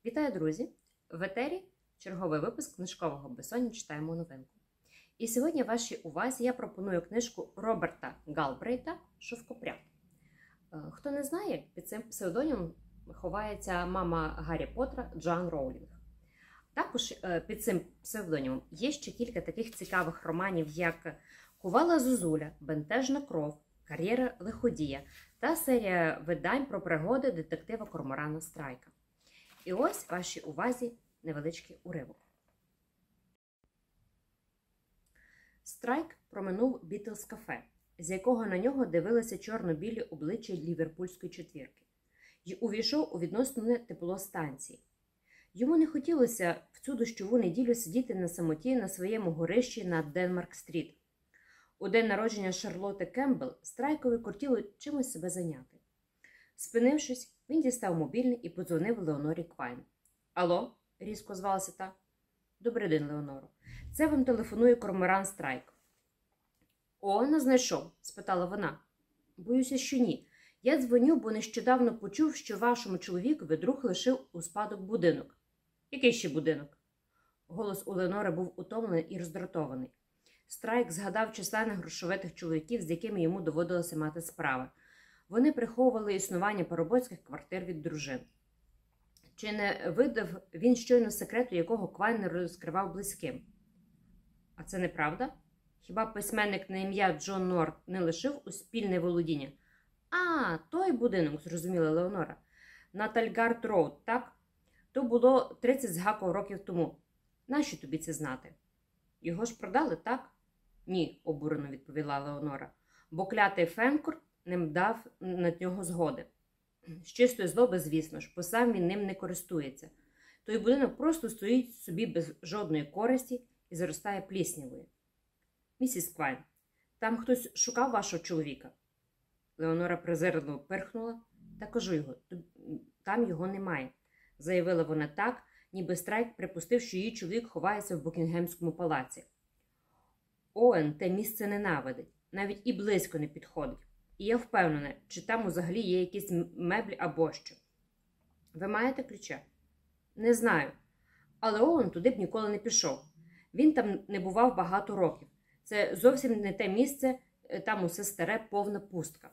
Вітаю, друзі! В етері черговий випуск книжкового «Безсоння читаємо новинку». І сьогодні вашій увазі я пропоную книжку Роберта Галбрейта «Шовкопряд». Хто не знає, під цим псевдонімом ховається мама Гаррі Поттера Джоан Роулінг. Також під цим псевдонімом є ще кілька таких цікавих романів, як «Кувала Зозуля», «Бентежна кров», «Кар'єра лиходія» та серія видань про пригоди детектива Корморана Страйка. І ось вашій увазі невеличкий уривок. Страйк проминув Бітлз-кафе, з якого на нього дивилися чорно-білі обличчя ліверпульської четвірки, й увійшов у відносне тепло станції. Йому не хотілося в цю дощову неділю сидіти на самоті на своєму горищі на Денмарк-стріт. У день народження Шарлотти Кембл Страйкові кортіло чимось себе зайняти. Спинившись, він дістав мобільний і подзвонив Леонорі Квайн. «Алло?» – різко звалася та. «Добрий день, Леоноро. Це вам телефонує Корморан Страйк». «О, не знайшов?» – спитала вона. «Боюся, що ні. Я дзвоню, бо нещодавно почув, що вашому чоловікові друг лишив у спадок будинок». «Який ще будинок?» Голос у Леонори був утомлений і роздратований. Страйк згадав численних грошовитих чоловіків, з якими йому доводилося мати справи. Вони приховували існування парубоцьких квартир від дружин. Чи не видав він щойно секрету, якого Квайн не розкривав близьким? А це неправда? Хіба письменник на ім'я Джон Норт не лишив у спільне володіння? «А, той будинок», – зрозуміла Леонора. «На Тальгард-роуд, так? То було 30 з гаком років тому. Нащо тобі це знати?» «Його ж продали, так?» «Ні», – обурено відповіла Леонора. «Бо клятий Фенкурт не дав на нього згоди. З чистої злоби, звісно ж, бо сам він ним не користується. Той будинок просто стоїть собі без жодної користі і заростає пліснявою». «Місіс Квайн, там хтось шукав вашого чоловіка?» Леонора презирливо пирхнула. «Та кажу його, там його немає», – заявила вона так, ніби Страйк припустив, що її чоловік ховається в Букінгемському палаці. «Оуен те місце ненавидить, навіть і близько не підходить. І я впевнена, чи там взагалі є якісь меблі або що». «Ви маєте ключа?» «Не знаю. Але Оуен туди б ніколи не пішов. Він там не бував багато років. Це зовсім не те місце, там усе старе, повна пустка».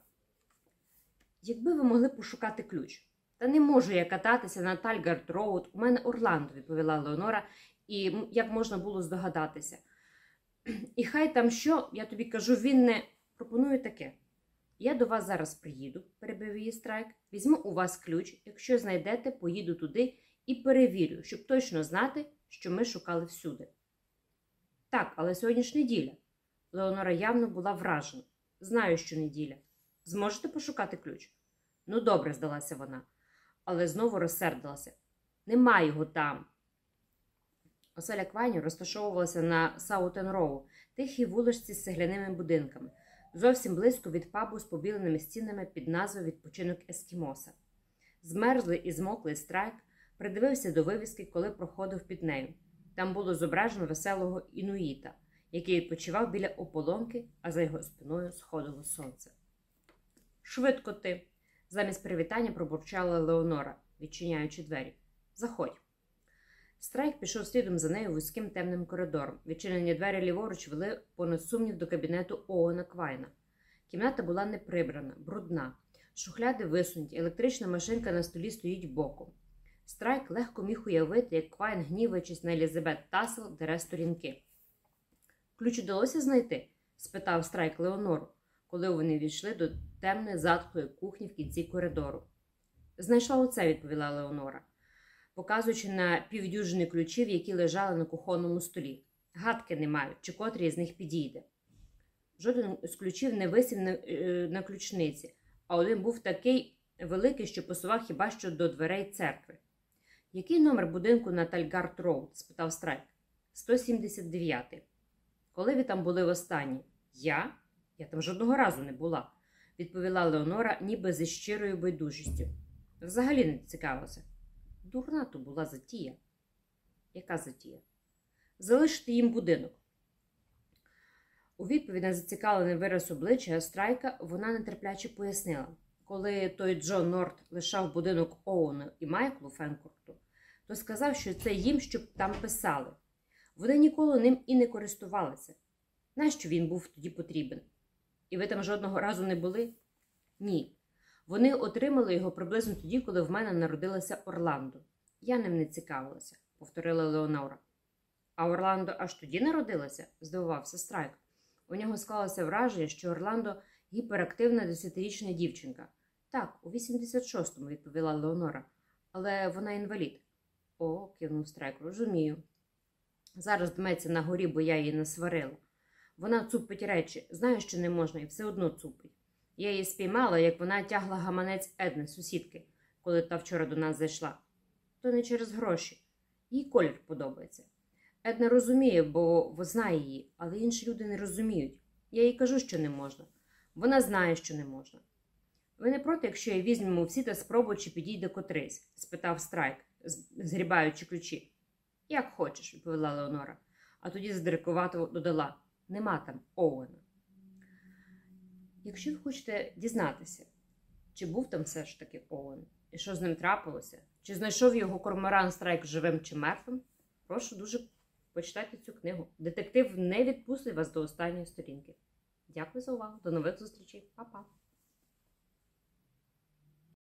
«Якби ви могли пошукати ключ». «Та не можу я кататися на Тальгард-роуд, у мене Орландо», – відповіла Леонора, і як можна було здогадатися. «І хай там що, я тобі кажу, він не...» «Пропоную таке. Я до вас зараз приїду», – перебив її Страйк. «Візьму у вас ключ, якщо знайдете, поїду туди і перевірю, щоб точно знати, що ми шукали всюди». «Так, але сьогодні ж неділя». Леонора явно була вражена. «Знаю, що неділя. Зможете пошукати ключ?» «Ну добре», – здалася вона, але знову розсердилася. «Нема його там». Оселя Квайнів розташовувалася на Саутен-Роу, тихій вуличці з цегляними будинками, зовсім близько від пабу з побіленими стінами під назвою «Відпочинок Ескімоса». Змерзлий і змоклий Страйк придивився до вивіски, коли проходив під нею. Там було зображено веселого інуїта, який відпочивав біля ополонки, а за його спиною сходило сонце. «Швидко ти!» – замість привітання пробурчала Леонора, відчиняючи двері. «Заходь». Страйк пішов слідом за нею вузьким темним коридором. Відчинені двері ліворуч вели понад сумнів до кабінету Оуена Квайна. Кімната була неприбрана, брудна. Шухляди висунуті, електрична машинка на столі стоїть боком. Страйк легко міг уявити, як Квайн, гніваючись на Елізабет Тассел, дере сторінки. «Ключ удалося знайти?» – спитав Страйк Леонору, коли вони війшли до темної затхлої кухні в кінці коридору. «Знайшла оце», – відповіла Леонора, показуючи на півдюжини ключів, які лежали на кухонному столі. «Гадки не маю, чи котрий з них підійде». Жоден з ключів не висів на ключниці, а один був такий великий, що посував хіба що до дверей церкви. «Який номер будинку на Тальгард-роуд?» – спитав Страйк. «179. «Коли ви там були востаннє?» «Я? Я там жодного разу не була», – відповіла Леонора, ніби зі щирою байдужістю. «Взагалі не цікавилася». Дурна то була затія. «Яка затія?» «Залишити їм будинок». У відповідь на зацікавлений вираз обличчя Страйка вона нетерпляче пояснила. Коли той Джон Норт лишав будинок Оуену і Майклу Фенкурту, то сказав, що це їм, щоб там писали. Вони ніколи ним і не користувалися. Нащо він був тоді потрібен? І ви там жодного разу не були? Ні. Вони отримали його приблизно тоді, коли в мене народилася Орландо. Я ним не цікавилася, повторила Леонора. А Орландо аж тоді народилася? Здивувався Страйк. У нього склалося враження, що Орландо гіперактивна 10-річна дівчинка. Так, у 86-му, відповіла Леонора. Але вона інвалід. О, кивнув Страйк, розумію. Зараз дметься на горі, бо я її не сварила. Вона цупить речі, знає, що не можна, і все одно цупить. Я її спіймала, як вона тягла гаманець Едни, сусідки, коли та вчора до нас зайшла. То не через гроші. Їй колір подобається. Една розуміє, бо знає її, але інші люди не розуміють. Я їй кажу, що не можна. Вона знає, що не можна. Ви не проти, якщо я візьмемо всі та спробую, чи підійде котрийсь? Спитав Страйк, згрібаючи ключі. Як хочеш, відповіла Леонора. А тоді задирикувато додала. Нема там Оуена. Якщо ви хочете дізнатися, чи був там все ж таки Оуен, і що з ним трапилося, чи знайшов його корморан Страйк живим чи мертвим, прошу дуже почитайте цю книгу. Детектив не відпустить вас до останньої сторінки. Дякую за увагу. До нових зустрічей. Па-па.